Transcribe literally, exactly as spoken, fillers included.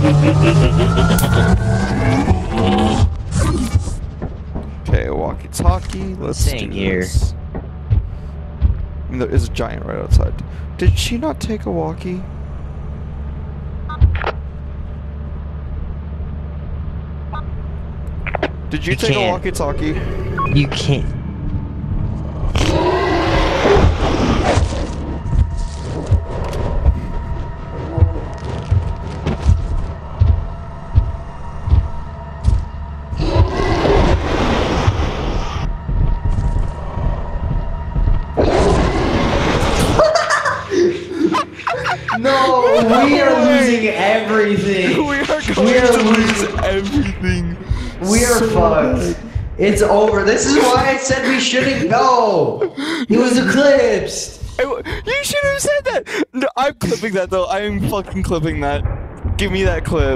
Okay, walkie-talkie. Let's Staying do here. this. I mean, there is a giant right outside. Did she not take a walkie? Did you, You take can't. a walkie-talkie? You can't. No, we are losing everything. We are going We are to lose losing- everything. We are So fucked. It's over. This is why I said we shouldn't go. It was eclipsed. It- You should have said that. No, I'm clipping that though. I am fucking clipping that. Give me that clip.